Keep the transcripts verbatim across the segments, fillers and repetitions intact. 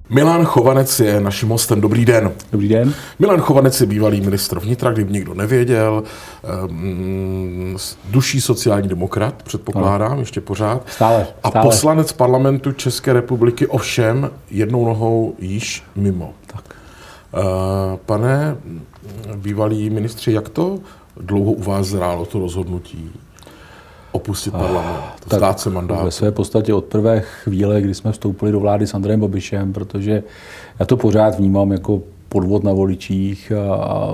Milan Chovanec je naším hostem. Dobrý den. Dobrý den. Milan Chovanec je bývalý ministr vnitra, kdyby někdo nevěděl. Duší sociální demokrat, předpokládám, no. ještě pořád. Stále, A stále. poslanec parlamentu České republiky, ovšem jednou nohou již mimo. Tak. Pane bývalý ministři, jak to dlouho u vás zrálo to rozhodnutí opustit parlament, vzdát se mandátu? Ve své podstatě od prvé chvíle, kdy jsme vstoupili do vlády s Andrejem Babišem, protože já to pořád vnímám jako podvod na voličích. A, a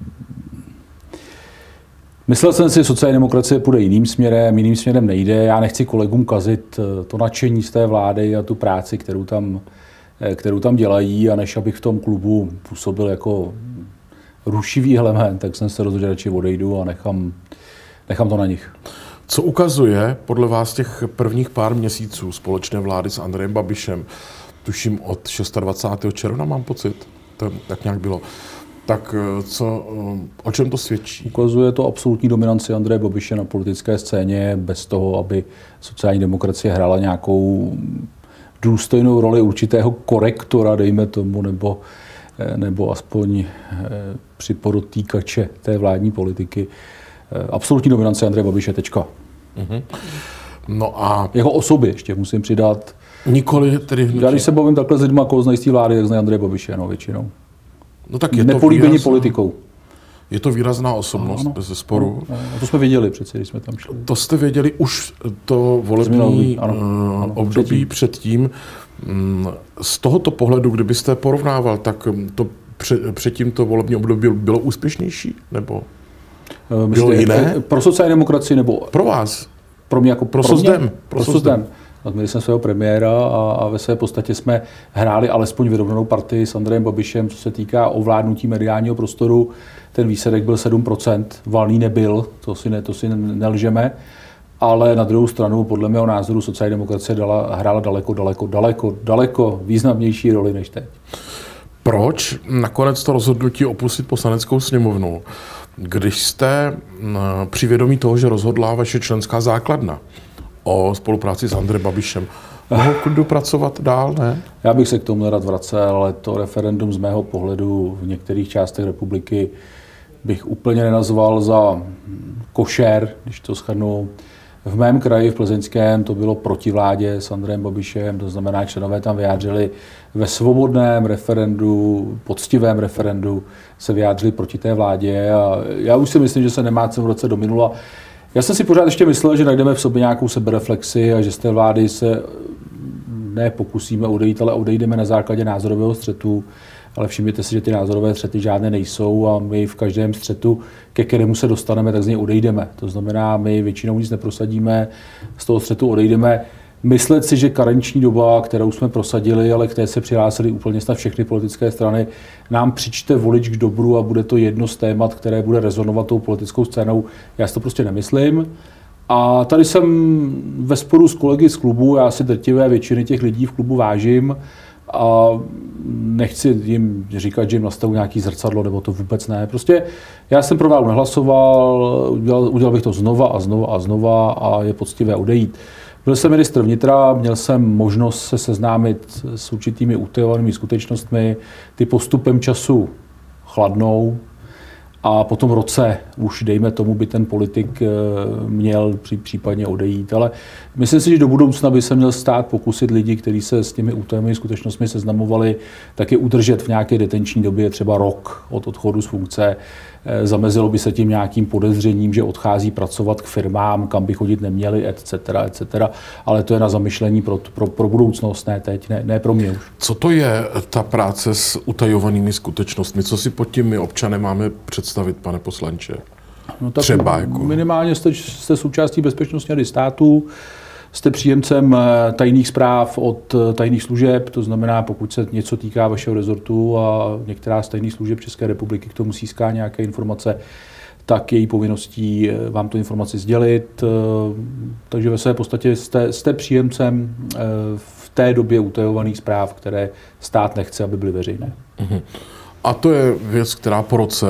myslel jsem si, že sociální demokracie půjde jiným směrem, jiným směrem nejde. Já nechci kolegům kazit to nadšení z té vlády a tu práci, kterou tam, kterou tam dělají, a než abych v tom klubu působil jako rušivý element, tak jsem se rozhodl, že radši odejdu a nechám, nechám to na nich. Co ukazuje podle vás těch prvních pár měsíců společné vlády s Andrejem Babišem, tuším od dvacátého šestého června, mám pocit, to tak nějak bylo, tak co, o čem to svědčí? Ukazuje to absolutní dominanci Andreje Babiše na politické scéně bez toho, aby sociální demokracie hrála nějakou důstojnou roli určitého korektora, dejme tomu, nebo, nebo aspoň připodotýkače té vládní politiky. Absolutní dominance Andreje Babiše, tečka. Mm-hmm. No a jeho osoby ještě musím přidat. Nikoli tedy hnutí. Já když se bavím takhle s lidmi, koho znají z té vlády, tak znají Andreje Babiše, no, většinou. No tak je nepolíbení to politikou. Je to výrazná osobnost, ano, bez zesporu. Ano, ano. To jsme věděli přeci, když jsme tam šli. To jste věděli už to volební ano, ano, období předtím. Z tohoto pohledu, kdybyste porovnával, tak to předtím to volební období bylo úspěšnější? Nebo Myslíte, bylo jiné? Pro sociální demokracii nebo pro vás? Pro mě jako pro, pro Sozdem. Mě? Pro Sozdem. Měli jsme svého premiéra a, a ve své podstatě jsme hráli alespoň vyrovnanou partii s Andrejem Babišem, co se týká ovládnutí mediálního prostoru. Ten výsledek byl sedm procent, valný nebyl, to si, ne, to si nelžeme, ale na druhou stranu, podle mého názoru, sociální demokracie dala, hrála daleko, daleko, daleko, daleko významnější roli než teď. Proč nakonec to rozhodnutí opustit Poslaneckou sněmovnu, když jste při vědomí toho, že rozhodla vaše členská základna o spolupráci s Andrejem Babišem, mohl klidu pracovat dál, ne? Já bych se k tomu nerad vracel, ale to referendum z mého pohledu v některých částech republiky bych úplně nenazval za košer, když to shrnu. V mém kraji, v Plzeňském, to bylo proti vládě s Andrejem Babišem, to znamená, členové tam vyjádřili ve svobodném referendu, poctivém referendu, se vyjádřili proti té vládě, a já už si myslím, že se nemá cenu roce do minula. Já jsem si pořád ještě myslel, že najdeme v sobě nějakou sebereflexi a že z té vlády se ne pokusíme odejít, ale odejdeme na základě názorového střetu. Ale všimněte si, že ty názorové střety žádné nejsou a my v každém střetu, ke kterému se dostaneme, tak z něj odejdeme. To znamená, my většinou nic neprosadíme, z toho střetu odejdeme. Myslet si, že karenční doba, kterou jsme prosadili, ale k té se přihlásili úplně snad všechny politické strany, nám přičte volič k dobru a bude to jedno z témat, které bude rezonovat tou politickou scénou, já si to prostě nemyslím. A tady jsem ve sporu s kolegy z klubu, já si drtivé většiny těch lidí v klubu vážím a nechci jim říkat, že jim nastavu nějaký zrcadlo, nebo to vůbec ne. Prostě já jsem pro vládu nehlasoval, udělal, udělal bych to znova a znova a znova a je poctivé odejít. Byl jsem ministr vnitra, měl jsem možnost se seznámit s určitými utajovanými skutečnostmi, ty postupem času chladnou a po tom roce už, dejme tomu, by ten politik měl případně odejít. Ale myslím si, že do budoucna by se měl stát pokusit lidi, kteří se s těmi utajenými skutečnostmi seznamovali, taky udržet v nějaké detenční době třeba rok od odchodu z funkce. Zamezilo by se tím nějakým podezřením, že odchází pracovat k firmám, kam by chodit neměli, et cetera, et cetera. Ale to je na zamyšlení pro, pro, pro budoucnost, ne teď, ne, ne pro mě už. Co to je ta práce s utajovanými skutečnostmi? Co si pod tím my občané máme představit, pane poslanče? No tak třeba jako... Minimálně jste, jste součástí bezpečnostní rady státu, jste příjemcem tajných zpráv od tajných služeb, to znamená, pokud se něco týká vašeho rezortu a některá z tajných služeb České republiky k tomu získá nějaké informace, tak její povinností vám tu informaci sdělit. Takže ve své podstatě jste, jste příjemcem v té době utajovaných zpráv, které stát nechce, aby byly veřejné. Uh-huh. A to je věc, která po roce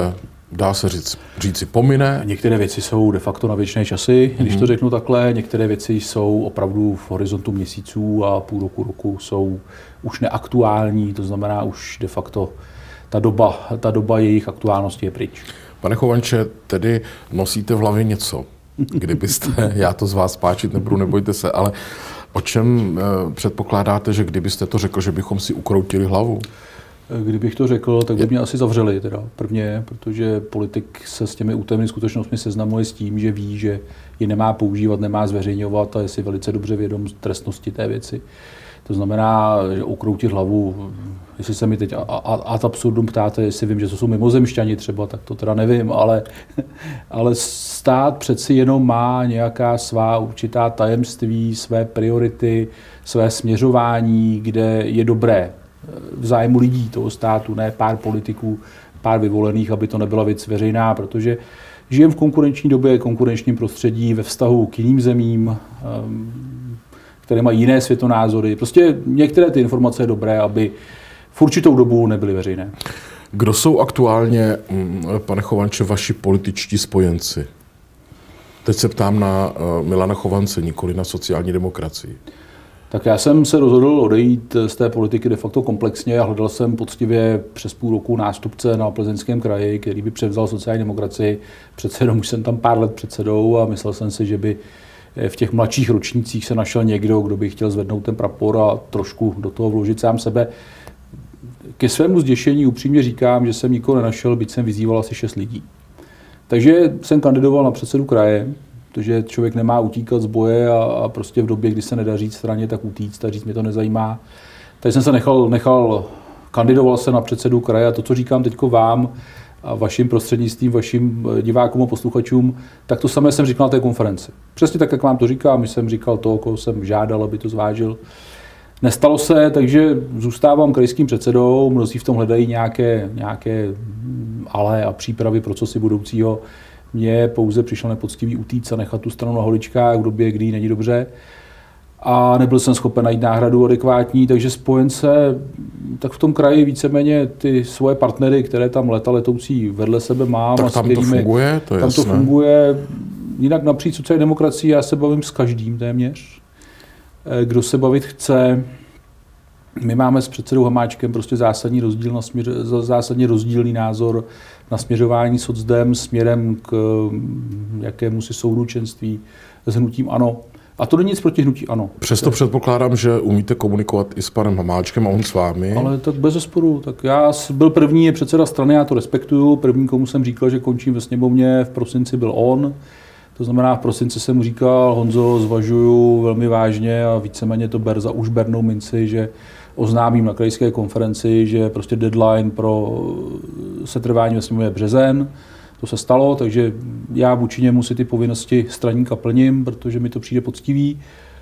dá se říct, říci pomine. Některé věci jsou de facto na věčné časy, když to řeknu takhle. Některé věci jsou opravdu v horizontu měsíců a půl roku, roku jsou už neaktuální, to znamená už de facto ta doba, ta doba jejich aktuálnosti je pryč. Pane Chovanče, tedy nosíte v hlavě něco, kdybyste, já to z vás páčit nebudu, nebojte se, ale o čem eh, předpokládáte, že kdybyste to řekl, že bychom si ukroutili hlavu? Kdybych to řekl, tak by mě asi zavřeli teda prvně, protože politik se s těmi útajnými skutečnostmi seznamuje s tím, že ví, že ji nemá používat, nemá zveřejňovat a je si velice dobře vědom trestnosti té věci. To znamená, že ukroutit hlavu, jestli se mi teď ad absurdum ptáte, jestli vím, že to jsou mimozemšťani třeba, tak to teda nevím, ale, ale stát přeci jenom má nějaká svá určitá tajemství, své priority, své směřování, kde je dobré v zájmu lidí toho státu, ne pár politiků, pár vyvolených, aby to nebyla věc veřejná, protože žijeme v konkurenční době, konkurenčním prostředí, ve vztahu k jiným zemím, které mají jiné světonázory. Prostě některé ty informace je dobré, aby v určitou dobu nebyly veřejné. Kdo jsou aktuálně, pane Chovanče, vaši političtí spojenci? Teď se ptám na Milana Chovance, nikoli na sociální demokracii. Tak já jsem se rozhodl odejít z té politiky de facto komplexně a hledal jsem poctivě přes půl roku nástupce na Plzeňském kraji, který by převzal sociální demokracii. Přece jenom už jsem tam pár let předsedou a myslel jsem si, že by v těch mladších ročnících se našel někdo, kdo by chtěl zvednout ten prapor a trošku do toho vložit sám sebe. Ke svému zděšení upřímně říkám, že jsem nikoho nenašel, byť jsem vyzýval asi šest lidí. Takže jsem kandidoval na předsedu kraje, protože člověk nemá utíkat z boje a, a prostě v době, kdy se nedaří straně, tak utíct a říct, mě to nezajímá. Takže jsem se nechal, nechal kandidoval se na předsedu kraje a to, co říkám teď vám a vaším prostřednictvím, vašim divákům a posluchačům, tak to samé jsem říkal na té konferenci. Přesně tak, jak vám to říkám, jsem říkal to, koho jsem žádal, aby to zvážil. Nestalo se, takže zůstávám krajským předsedou, mnozí v tom hledají nějaké, nějaké ale a přípravy pro cosi budoucího. Mně pouze přišel nepoctivý utíct a nechat tu stranu na holičkách v době, kdy není dobře. A nebyl jsem schopen najít náhradu adekvátní, takže spojence, tak v tom kraji víceméně ty svoje partnery, které tam leta letoucí vedle sebe mám. Tak a tam kterými, to funguje? To je tam jasné. to funguje. Jinak napříč sociální demokracii já se bavím s každým téměř. Kdo se bavit chce. My máme s předsedou Hamáčkem prostě zásadní, rozdíl na směř, zásadně rozdílný názor na směřování socdem směrem k jakému si souručenství s hnutím ANO. A to není nic proti hnutí ANO. Přesto předpokládám, že umíte komunikovat i s panem Hamáčkem a on s vámi. Ale tak bez zesporu. Tak já byl první, je předseda strany, já to respektuju. První, komu jsem říkal, že končím ve sněmovně, v prosinci byl on. To znamená, v prosinci jsem mu říkal, Honzo, zvažuju velmi vážně a víceméně to ber za už bernou minci, že oznámím na krajské konferenci, že prostě deadline pro setrvání ve sněmovně je březen. To se stalo, takže já vůči němu si ty povinnosti straníka plním, protože mi to přijde poctivý.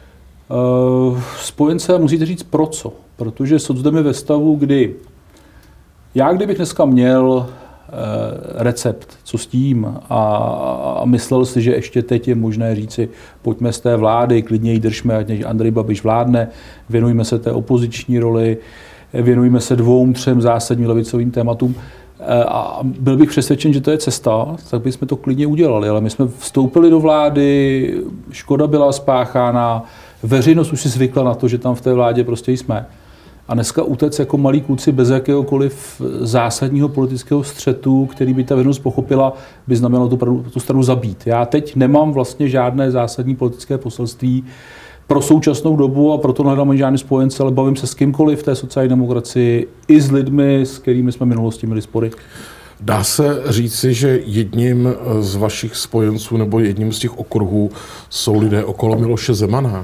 Spojence musíte říct pro co, protože socdem je ve stavu, kdy já kdybych dneska měl recept, co s tím a, a myslel si, že ještě teď je možné říci, pojďme z té vlády, klidně ji držme, ať než Andrej Babiš vládne, věnujme se té opoziční roli, věnujme se dvou, třem zásadním levicovým tématům a byl bych přesvědčen, že to je cesta, tak bychom to klidně udělali, ale my jsme vstoupili do vlády, škoda byla spáchána, veřejnost už si zvykla na to, že tam v té vládě prostě jsme. A dneska utec jako malí kluci bez jakéhokoliv zásadního politického střetu, který by ta veřejnost pochopila, by znamenalo tu, tu stranu zabít. Já teď nemám vlastně žádné zásadní politické poselství pro současnou dobu a proto nehledám žádný spojence, ale bavím se s kýmkoliv v té sociální demokracii i s lidmi, s kterými jsme v minulosti měli spory. Dá se říci, že jedním z vašich spojenců nebo jedním z těch okruhů jsou lidé okolo Miloše Zemana?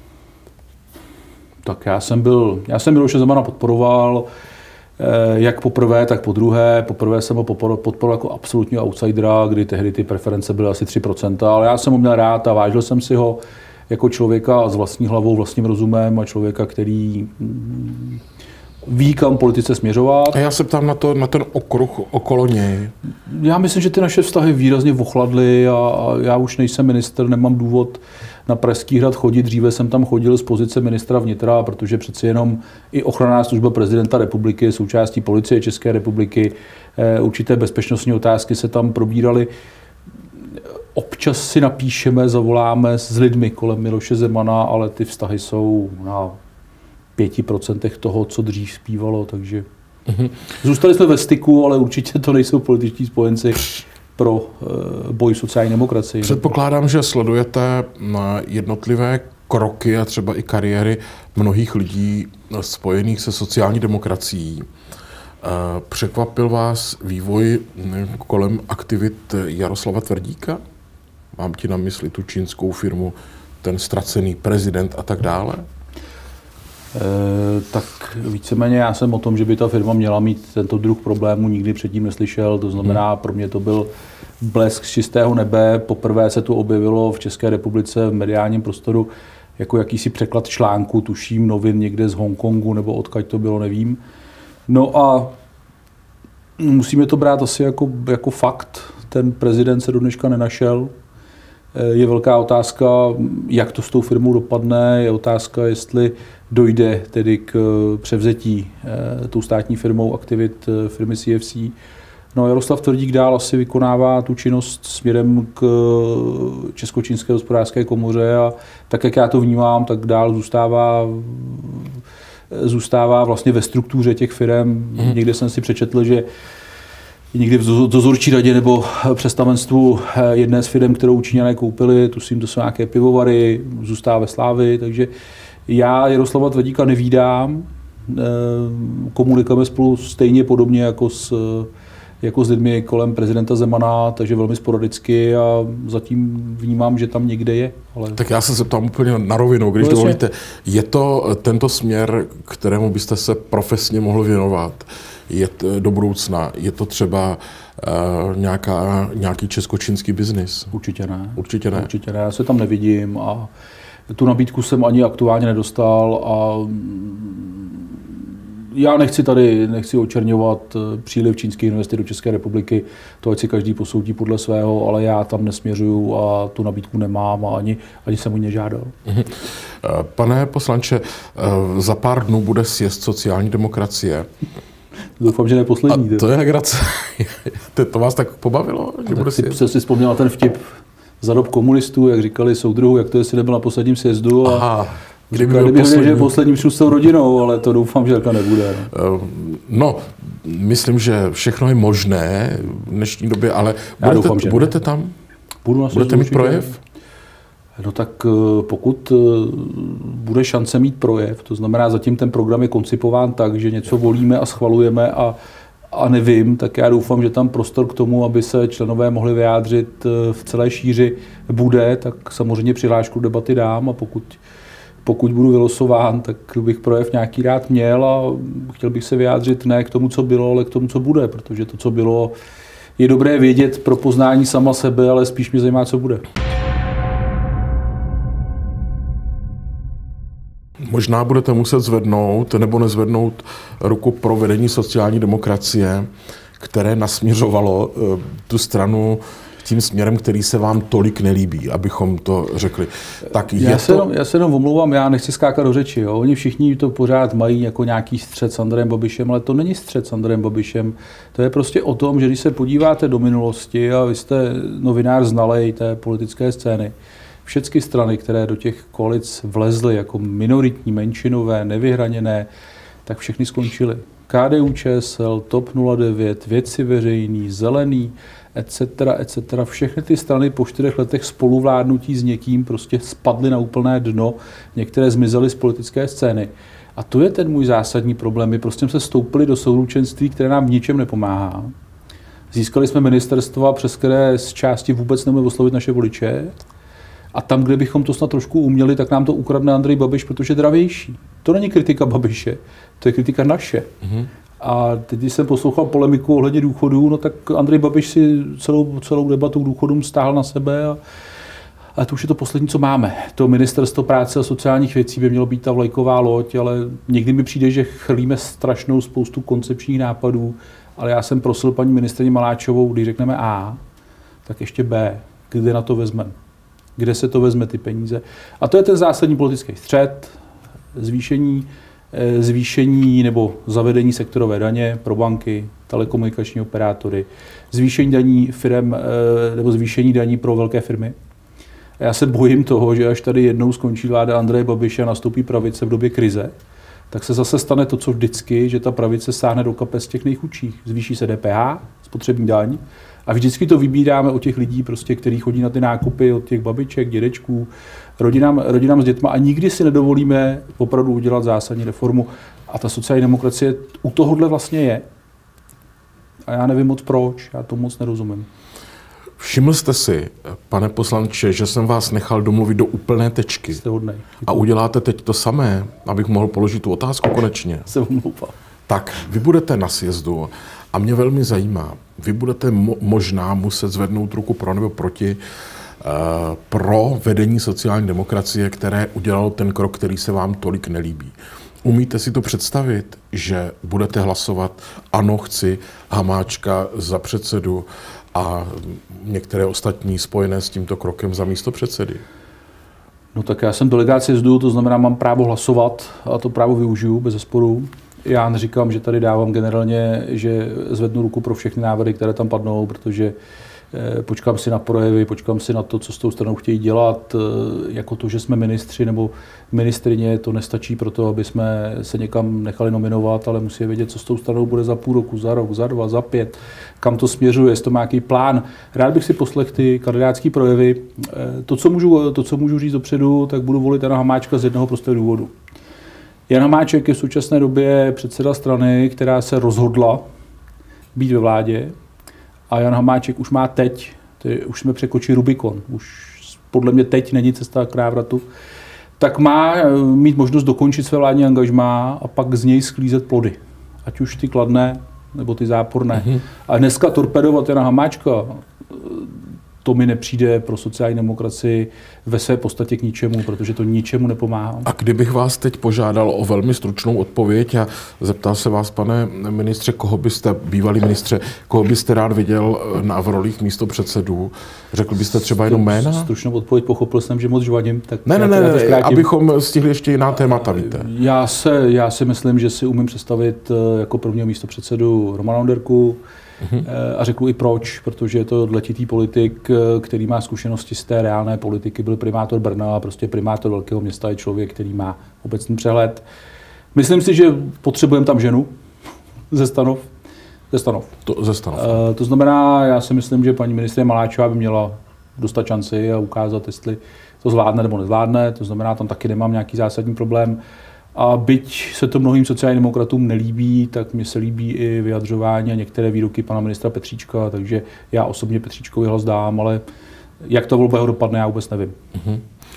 Tak já jsem byl, já jsem Miloše Zemana podporoval jak poprvé, tak po druhé. Poprvé jsem ho podporoval jako absolutního outsidera, kdy tehdy ty preference byly asi tři procenta, ale já jsem ho měl rád a vážil jsem si ho jako člověka s vlastní hlavou, vlastním rozumem a člověka, který ví, kam politice směřovat. A já se ptám na, to, na ten okruh okolo něj. Já myslím, že ty naše vztahy výrazně ochladly a, a já už nejsem ministr, nemám důvod na Pražský hrad chodit. Dříve jsem tam chodil z pozice ministra vnitra, protože přeci jenom i ochranná služba prezidenta republiky je součástí policie České republiky. určité bezpečnostní otázky se tam probíraly. Občas si napíšeme, zavoláme s lidmi kolem Miloše Zemana, ale ty vztahy jsou na pěti procentech toho, co dřív zpívalo, takže mm-hmm. zůstali jsme ve styku, ale určitě to nejsou političtí spojenci pro uh, boj sociální demokracii. Předpokládám, že sledujete jednotlivé kroky a třeba i kariéry mnohých lidí spojených se sociální demokracií. Překvapil vás vývoj kolem aktivit Jaroslava Tvrdíka? Mám ti na mysli tu čínskou firmu, ten ztracený prezident a tak dále? E, tak víceméně já jsem o tom, že by ta firma měla mít tento druh problému, nikdy předtím neslyšel. To znamená, hmm. pro mě to byl blesk z čistého nebe. Poprvé se to objevilo v České republice v mediálním prostoru jako jakýsi překlad článku, tuším novin někde z Hongkongu, nebo odkud to bylo, nevím. No a musíme to brát asi jako, jako fakt. Ten prezident se do dneška nenašel. Je velká otázka, jak to s tou firmou dopadne. Je otázka, jestli dojde tedy k převzetí eh, tou státní firmou aktivit firmy C F C. No, Jaroslav Tvrdík dál asi vykonává tu činnost směrem k Česko-čínské hospodářské komoře a tak, jak já to vnímám, tak dál zůstává zůstává vlastně ve struktuře těch firem. Mm. Někde jsem si přečetl, že někdy v dozorčí radě nebo představenstvu jedné z firm, kterou Číňané koupili, tuším, to jsou nějaké pivovary, zůstává ve Slávii, takže já Jaroslava Tvrdíka nevídám. Komunikujeme spolu stejně podobně jako s, jako s lidmi kolem prezidenta Zemana, takže velmi sporadicky a zatím vnímám, že tam někde je. Ale... Tak já se zeptám úplně na rovinu, když vlastně dovolíte. Je to tento směr, kterému byste se profesně mohl věnovat je t, do budoucna? Je to třeba uh, nějaká, nějaký česko-čínský biznis? Určitě ne. Určitě ne. Určitě ne. Já se tam nevidím a tu nabídku jsem ani aktuálně nedostal a já nechci tady, nechci očerňovat příliv čínských investic do České republiky, to ať si každý posoudí podle svého, ale já tam nesměřuju a tu nabídku nemám a ani, ani jsem o ní nežádal. Pane poslanče, za pár dnů bude sjezd sociální demokracie. Doufám, že ne poslední. A to je legrace. To vás tak pobavilo? Že tak bude si, jsem si vzpomněl ten vtip za dob komunistů, jak říkali soudruhu, jak to jestli nebyl na posledním sjezdu. A Aha. Kdyby byl poslední, že posledním šel s tou rodinou, ale to doufám, že takhle nebude. No. no, myslím, že všechno je možné v dnešní době, ale budete, doufám, budete tam? Budu budete mít projev? No tak pokud bude šance mít projev, to znamená, zatím ten program je koncipován tak, že něco volíme a schvalujeme a, a nevím, tak já doufám, že tam prostor k tomu, aby se členové mohli vyjádřit v celé šíři bude, tak samozřejmě přihlášku debaty dám a pokud Pokud budu vylosován, tak bych projev nějaký rád měl a chtěl bych se vyjádřit ne k tomu, co bylo, ale k tomu, co bude, protože to, co bylo, je dobré vědět pro poznání sama sebe, ale spíš mě zajímá, co bude. Možná budete muset zvednout nebo nezvednout ruku pro vedení sociální demokracie, které nasměřovalo tu stranu tím směrem, který se vám tolik nelíbí, abychom to řekli. Tak je já, se to... jenom, já se jenom omlouvám, já nechci skákat do řeči. Jo. Oni všichni to pořád mají jako nějaký střet s Andrejem Babišem, ale to není střet s Andrejem Babišem. To je prostě o tom, že když se podíváte do minulosti a vy jste novinář znalej té politické scény, všechny strany, které do těch koalic vlezly jako minoritní, menšinové, nevyhraněné, tak všechny skončily. K D U Č S L, TOP nula devět, Věci veřejný, Zelený, et cetera, et cetera. Všechny ty strany po čtyřech letech spoluvládnutí s někým prostě spadly na úplné dno, některé zmizely z politické scény. A to je ten můj zásadní problém. My prostě se stoupili do souručenství, které nám v ničem nepomáhá. Získali jsme ministerstva, přes které z části vůbec nemůžeme oslovit naše voliče. A tam, kde bychom to snad trošku uměli, tak nám to ukradne Andrej Babiš, protože je dravější. To není kritika Babiše, to je kritika naše. Mm-hmm. A teď, když jsem poslouchal polemiku ohledně důchodů, no tak Andrej Babiš si celou, celou debatu k důchodům stáhl na sebe a, a to už je to poslední, co máme. To ministerstvo práce a sociálních věcí by mělo být ta vlajková loď, ale někdy mi přijde, že chrlíme strašnou spoustu koncepčních nápadů, ale já jsem prosil paní ministryni Maláčovou, když řekneme A, tak ještě B, kde na to vezmeme. Kde se to vezme ty peníze. A to je ten zásadní politický střet, zvýšení zvýšení nebo zavedení sektorové daně pro banky, telekomunikační operátory, zvýšení daní firem nebo zvýšení daní pro velké firmy. A já se bojím toho, že až tady jednou skončí vláda Andreje Babiše a nastoupí pravice v době krize, tak se zase stane to, co vždycky, že ta pravice sáhne do kapes těch nejchudších. Zvýší se D P H, spotřební daň, a vždycky to vybíráme od těch lidí, prostě, kteří chodí na ty nákupy, od těch babiček, dědečků, rodinám, rodinám s dětma, a nikdy si nedovolíme opravdu udělat zásadní reformu. A ta sociální demokracie u tohohle vlastně je. A já nevím moc proč, já to moc nerozumím. Všiml jste si, pane poslanče, že jsem vás nechal domluvit do úplné tečky. Jste hodnej. A uděláte teď to samé, abych mohl položit tu otázku konečně. Se omlouvám. Tak, vy budete na sjezdu a mě velmi zajímá, vy budete mo- možná muset zvednout ruku pro nebo proti uh, pro vedení sociální demokracie, které udělalo ten krok, který se vám tolik nelíbí. Umíte si to představit, že budete hlasovat ano, chci Hamáčka za předsedu a některé ostatní spojené s tímto krokem za místo předsedy? No tak já jsem delegát sjezdu, to znamená, mám právo hlasovat a to právo využiju bez zesporu. Já neříkám, že tady dávám generálně, že zvednu ruku pro všechny návrhy, které tam padnou, protože počkám si na projevy, počkám si na to, co s tou stranou chtějí dělat. Jako to, že jsme ministři nebo ministrině, to nestačí pro to, aby jsme se někam nechali nominovat, ale musí vědět, co s tou stranou bude za půl roku, za rok, za dva, za pět, kam to směřuje, jestli to má nějaký plán. Rád bych si poslechl ty kandidátské projevy. To co, můžu, to, co můžu říct dopředu, tak budu volit Jana Hamáčka z jednoho prostého důvodu. Jan Hamáček je v současné době předseda strany, která se rozhodla být ve vládě. A Jan Hamáček už má teď, ty, už jsme překočili Rubikon, už podle mě teď není cesta k návratu, tak má mít možnost dokončit své vládní angažmá a pak z něj sklízet plody. Ať už ty kladné, nebo ty záporné. Mm-hmm. A dneska torpedovat Jana Hamáčka, to mi nepřijde pro sociální demokracii ve své podstatě k ničemu, protože to ničemu nepomáhá. A kdybych vás teď požádal o velmi stručnou odpověď a zeptal se vás, pane ministře, koho byste, bývalý ministře, koho byste rád viděl na v rolích místopředsedů, řekl byste třeba jenom jména? Stručnou odpověď, pochopil jsem, že moc žvadím. Tak ne, ne, ne, ne abychom stihli ještě jiná témata, víte. Já, se, já si myslím, že si umím představit jako prvního místopředsedu Romana Onderku, uhum. A řeknu i proč, protože je to letitý politik, který má zkušenosti z té reálné politiky, byl primátor Brna a prostě primátor velkého města je člověk, který má obecný přehled. Myslím si, že potřebujeme tam ženu ze Stanov. Ze Stanov. To, ze Stanov. Uh, to znamená, já si myslím, že paní ministryně Maláčová by měla dostat šanci a ukázat, jestli to zvládne nebo nezvládne. To znamená, tam taky nemám nějaký zásadní problém. A byť se to mnohým sociálním demokratům nelíbí, tak mi se líbí i vyjadřování a některé výroky pana ministra Petříčka, takže já osobně Petříčkovi hlas dám, ale jak to volba jeho dopadne, já vůbec nevím. Uh-huh.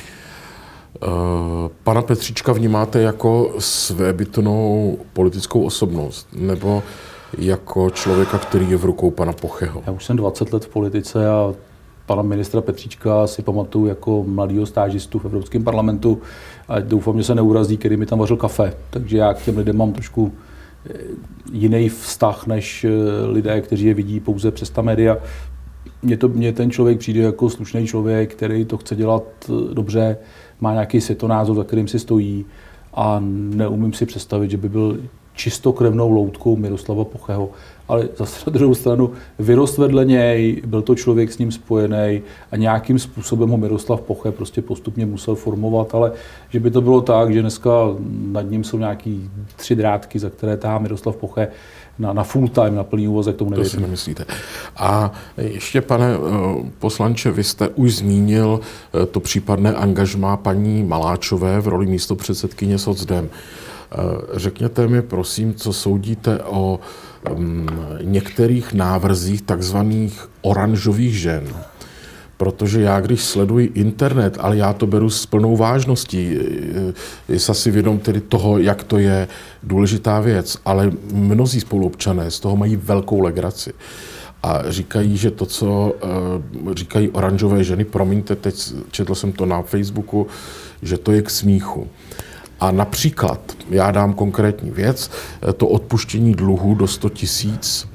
Uh, pana Petříčka vnímáte jako svébytnou politickou osobnost, nebo jako člověka, který je v rukou pana Pocheho? Já už jsem dvacet let v politice a pana ministra Petříčka si pamatuju jako mladýho stážistu v Evropském parlamentu a doufám, že se neurazí, který mi tam vařil kafe. Takže já k těm lidem mám trošku jiný vztah než lidé, kteří je vidí pouze přes ta média. Mně, to, mně ten člověk přijde jako slušný člověk, který to chce dělat dobře, má nějaký světonázor, za kterým si stojí a neumím si představit, že by byl čistokrevnou loutkou Miroslava Pocheho. Ale zase na druhou stranu vyrost vedle něj, byl to člověk s ním spojený a nějakým způsobem ho Miroslav Poche prostě postupně musel formovat, ale že by to bylo tak, že dneska nad ním jsou nějaký tři drátky, za které tahá Miroslav Poche na, na full time, na plný úvazek, tomu nevěřím. To si nemyslíte. A ještě, pane poslanče, vy jste už zmínil to případné angažmá paní Maláčové v roli místopředsedkyně Socdem. Řekněte mi, prosím, co soudíte o um, některých návrzích takzvaných oranžových žen. Protože já, když sleduji internet, ale já to beru s plnou vážností, jsem si vědom tedy toho, jak to je důležitá věc, ale mnozí spoluobčané z toho mají velkou legraci. A říkají, že to, co uh, říkají oranžové ženy, promiňte, teď četl jsem to na Facebooku, že to je k smíchu. A například, já dám konkrétní věc, to odpuštění dluhu do sto tisíc,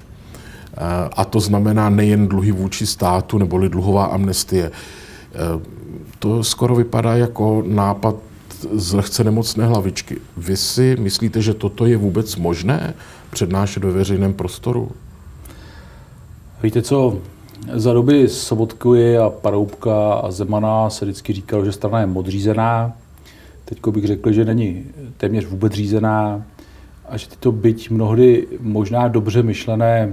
a to znamená nejen dluhy vůči státu, neboli dluhová amnestie. To skoro vypadá jako nápad říct, z lehce nemocné hlavičky. Vy si myslíte, že toto je vůbec možné přednášet ve veřejném prostoru? Víte co, za doby Sobotky a Paroubka a Zemana se vždycky říkalo, že strana je modřízená. Teď bych řekl, že není téměř vůbec řízená a že tyto byť mnohdy možná dobře myšlené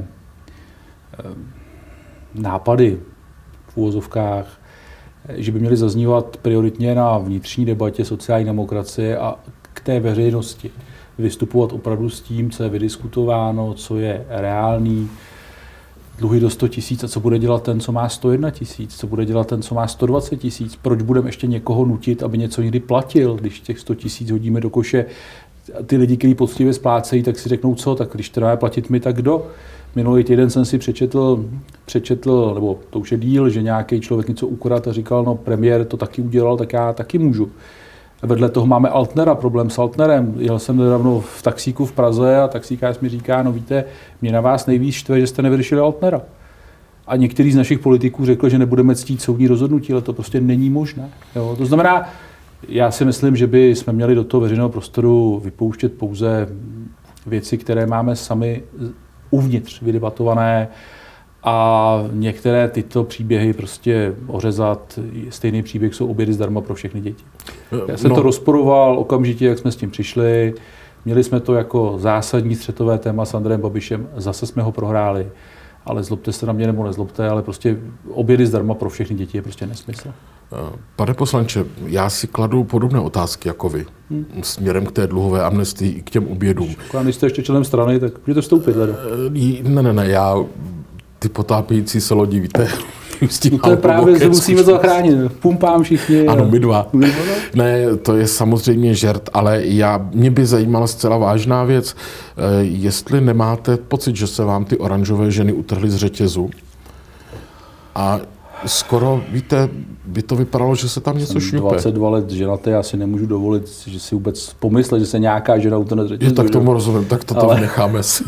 nápady v úvozovkách, že by měly zaznívat prioritně na vnitřní debatě sociální demokracie a k té veřejnosti. Vystupovat opravdu s tím, co je vydiskutováno, co je reálný, dluhy do sto tisíc a co bude dělat ten, co má sto jedna tisíc, co bude dělat ten, co má sto dvacet tisíc, proč budeme ještě někoho nutit, aby něco někdy platil, když těch sto tisíc hodíme do koše. Ty lidi, kteří poctivě splácejí, tak si řeknou co, tak když to máme platit my, tak kdo? Minulý týden jsem si přečetl, přečetl, nebo to už je díl, že nějaký člověk něco ukradl a říkal, no premiér to taky udělal, tak já taky můžu. A vedle toho máme Altnera, problém s Altnerem. Jel jsem nedávno v taxíku v Praze a taxíkář mi říká, no víte, mě na vás nejvíc štve, že jste nevyřešili Altnera. A některý z našich politiků řekl, že nebudeme ctít soudní rozhodnutí, ale to prostě není možné. Jo? To znamená, já si myslím, že by jsme měli do toho veřejného prostoru vypouštět pouze věci, které máme sami uvnitř vydebatované a některé tyto příběhy prostě ořezat. Stejný příběh jsou obědy zdarma pro všechny děti. Já jsem no. to rozporoval okamžitě, jak jsme s tím přišli. Měli jsme to jako zásadní střetové téma s Andrejem Babišem, zase jsme ho prohráli. Ale zlobte se na mě nebo nezlobte, ale prostě obědy zdarma pro všechny děti je prostě nesmysl. Pane poslanče, já si kladu podobné otázky jako vy, hmm. směrem k té dluhové amnestii i k těm obědům. Když jste ještě členem strany, tak můžete vstoupit. Leda. Ne, ne, ne, já ty potápějící se lodi, víte, s tím no to je právě, že musíme zachránit. Pumpám všichni. Ano, my dva. Ne, to je samozřejmě žert, ale já, mě by zajímala zcela vážná věc. Jestli nemáte pocit, že se vám ty oranžové ženy utrhly z řetězu a skoro, víte, by to vypadalo, že se tam něco Jsem šňupe. dvacet dva let ženatý, já si nemůžu dovolit, že si vůbec pomyslet, že se nějaká žena utrhne z řetězu. Je, tak tomu rozumím, tak to tam ale... necháme si.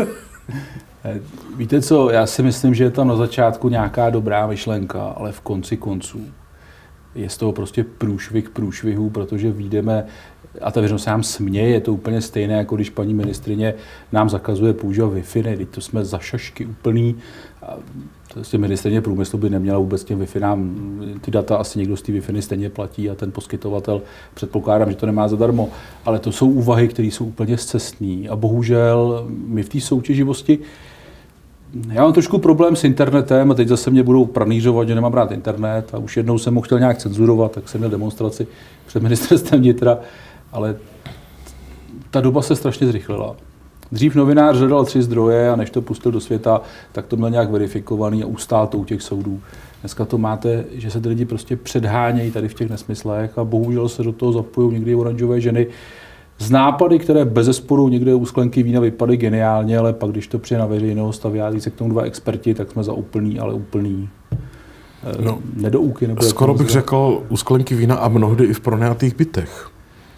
Víte co, já si myslím, že je tam na začátku nějaká dobrá myšlenka, ale v konci konců je z toho prostě průšvih průšvihu, protože vyjdeme, a ta veřejnost se nám směje, je to úplně stejné, jako když paní ministrině nám zakazuje používat Wi-Fi, ne, teď to jsme za šašky úplný. A prostě ministrině průmyslu by neměla vůbec těm Wi-Fi nám, ty data asi někdo z té Wi-Fi stejně platí a ten poskytovatel, předpokládám, že to nemá zadarmo, ale to jsou úvahy, které jsou úplně scestné a bohužel my v té soutěživosti. Já mám trošku problém s internetem a teď zase mě budou pranířovat, že nemám rád internet a už jednou jsem ho chtěl nějak cenzurovat, tak jsem měl demonstraci před ministerstvem vnitra, ale ta doba se strašně zrychlila. Dřív novinář hledal tři zdroje a než to pustil do světa, tak to měl nějak verifikovaný a ustál to u těch soudů. Dneska to máte, že se ty lidi prostě předhánějí tady v těch nesmyslech a bohužel se do toho zapojují někdy oranžové ženy z nápady, které bezesporu někde u sklenky vína vypadají geniálně, ale pak, když to přijde na veřejnost a vyjádří se k tomu dva experti, tak jsme za úplný, ale úplný no, nedouky. Nebo skoro bych řekl u sklenky vína a mnohdy i v pronajatých bytech.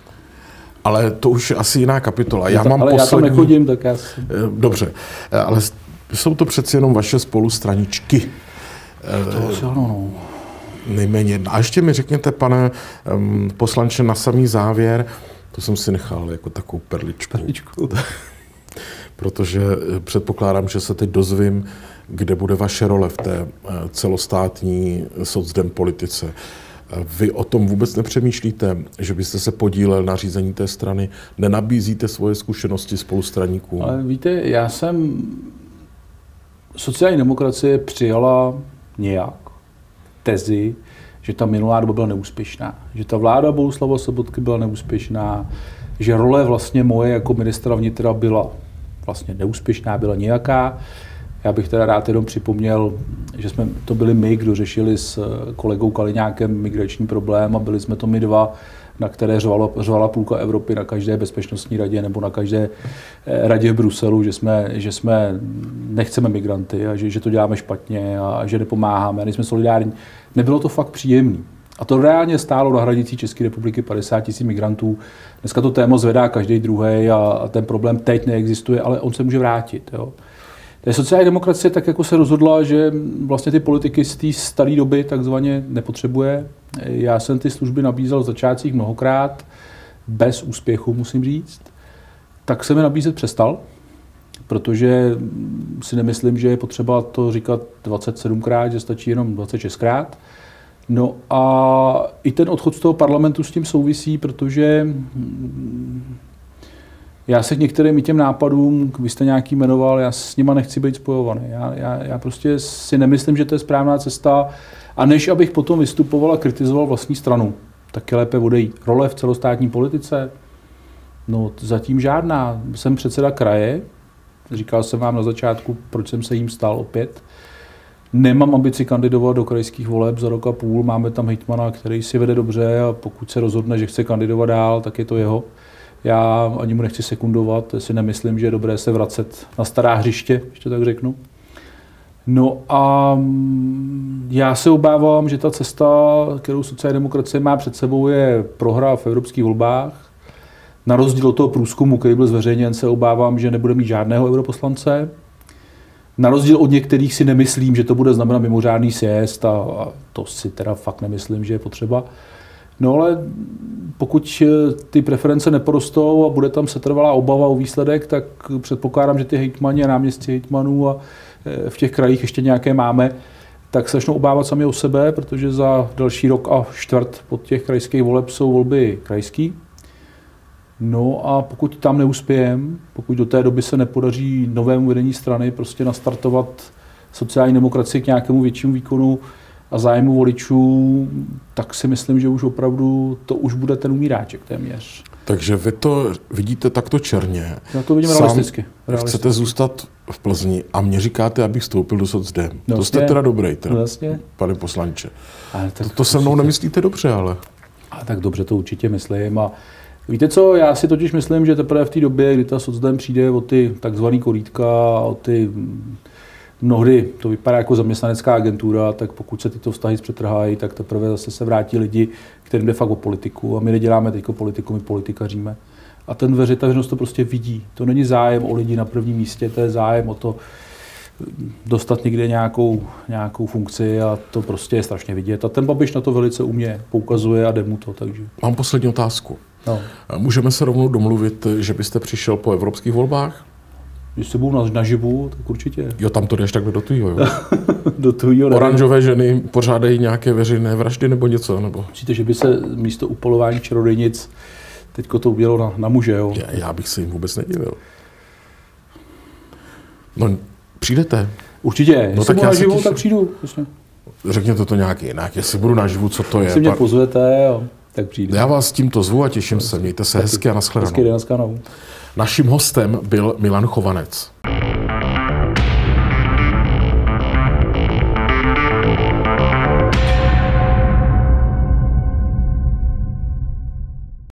Ale to už je asi jiná kapitola. Já ta, mám ale poslední... já tam nechodím, tak já si... Dobře, ale jsou to přeci jenom vaše spolustraničky. To se ano, no. Nejméně jedna. A ještě mi řekněte, pane um, poslanče, na samý závěr, to jsem si nechal jako takovou perličku. perličku. Protože předpokládám, že se teď dozvím, kde bude vaše role v té celostátní socdem politice. Vy o tom vůbec nepřemýšlíte, že byste se podílel na řízení té strany, nenabízíte svoje zkušenosti spolustraníkům? Ale víte, já jsem sociální demokracie přijala nějak tezi, že ta minulá doba byla neúspěšná, že ta vláda Bohuslava Sobotky byla neúspěšná, že role vlastně moje jako ministra vnitra byla vlastně neúspěšná, byla nějaká. Já bych teda rád jenom připomněl, že jsme to byli my, kdo řešili s kolegou Kaliňákem migrační problém a byli jsme to my dva, na které řvala, řvala půlka Evropy na každé bezpečnostní radě nebo na každé radě v Bruselu, že jsme, že jsme nechceme migranty a že, že to děláme špatně a že nepomáháme, nejsme solidární. Nebylo to fakt příjemné. A to reálně stálo na hranici České republiky padesát tisíc migrantů. Dneska to téma zvedá každý druhý a, a ten problém teď neexistuje, ale on se může vrátit. Jo. Ta sociální demokracie tak jako se rozhodla, že vlastně ty politiky z té staré doby takzvaně nepotřebuje. Já jsem ty služby nabízel v začátcích mnohokrát. bez úspěchu, musím říct, tak se mi nabízet přestal, protože si nemyslím, že je potřeba to říkat dvacet sedmkrát, že stačí jenom dvacet šestkrát. No a i ten odchod z toho parlamentu s tím souvisí, protože já se k některým těm nápadům, vy jste nějaký jmenoval, já s nima nechci být spojovaný. Já, já, já prostě si nemyslím, že to je správná cesta. A než abych potom vystupoval a kritizoval vlastní stranu, tak je lépe odejít. Role v celostátní politice? No zatím žádná. Jsem předseda kraje, říkal jsem vám na začátku, proč jsem se jím stal opět. Nemám ambici kandidovat do krajských voleb za rok a půl, máme tam hejtmana, který si vede dobře a pokud se rozhodne, že chce kandidovat dál, tak je to jeho. Já ani mu nechci sekundovat, si nemyslím, že je dobré se vracet na stará hřiště, ještě tak řeknu. No a já se obávám, že ta cesta, kterou sociální demokracie má před sebou, je prohra v evropských volbách. Na rozdíl od toho průzkumu, který byl zveřejněn, se obávám, že nebude mít žádného europoslance. Na rozdíl od některých si nemyslím, že to bude znamenat mimořádný sjezd a, a to si teda fakt nemyslím, že je potřeba. No ale pokud ty preference neporostou a bude tam setrvalá obava o výsledek, tak předpokládám, že ty hejtmani a náměstci hejtmanů a v těch krajích ještě nějaké máme, tak se začnou obávat sami o sebe, protože za další rok a čtvrt pod těch krajských voleb jsou volby krajský. No a pokud tam neuspějem, pokud do té doby se nepodaří novému vedení strany prostě nastartovat sociální demokracii k nějakému většímu výkonu a zájmu voličů, tak si myslím, že už opravdu to už bude ten umíráček téměř. Takže vy to vidíte takto černě. Já to vidím realisticky. realisticky. Chcete zůstat v Plzni a mě říkáte, abych vstoupil do socdem. No, to jste teda dobrý, teda, no, pane poslanče. To, to se mnou nemyslíte dobře, ale... A tak dobře to určitě myslím. A víte co, já si totiž myslím, že teprve v té době, kdy ta socdem přijde o ty takzvaný korítka, o ty mnohdy, to vypadá jako zaměstnanecká agentura, tak pokud se tyto vztahy zpřetrhají, tak teprve zase se vrátí lidi, kterým jde fakt o politiku. A my neděláme teď politiku, my politikaříme. A ten veře, ta veřejnost to prostě vidí. To není zájem o lidi na prvním místě, to je zájem o to dostat někde nějakou, nějakou funkci a to prostě je strašně vidět. A ten Babiš na to velice umě poukazuje a jde mu to. Takže. Mám poslední otázku. No. Můžeme se rovnou domluvit, že byste přišel po evropských volbách? Když se budou naživu, tak určitě. Jo, tam to jdeš takhle do tvýho, jo? do tvýho, Oranžové ženy pořádají nějaké veřejné vraždy nebo něco? Nebo? Myslíte, že by se místo upalování čarodějnic teďko to udělalo na, na muže, jo? Já, já bych se jim vůbec nedivil. No, přijdete? Určitě. No, jestli budu naživu, těším. Tak přijdu. Jasně. Řekněte to nějak jinak. Jestli budu naživu, co to je? Jestli mě pozvete, jo, tak přijdu. Já vás tímto zvu a těším se. Mějte se hezky a nashledanou. Hezky, nashledanou. Naším hostem byl Milan Chovanec.